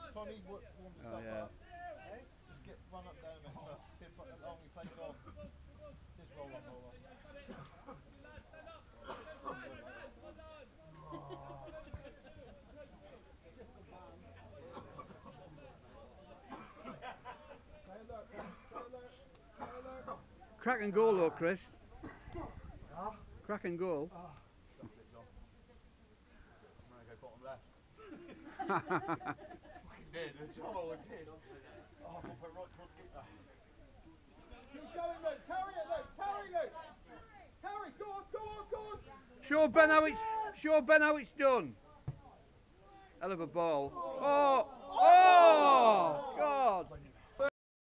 Tommy warmed himself up. Just run up down there first. See if long he plays off. Just roll on, roll on. Crack and goal though, Chris. Crack and goal. I'm going to go bottom left. Fucking did, the trouble did. Oh, I'll put right cross keeper. Keep going, Luke. Carry it, Luke. Carry, Luke. Carry, go on, go on, go on. Show Ben how it's done. Hell of a ball. Oh! Oh!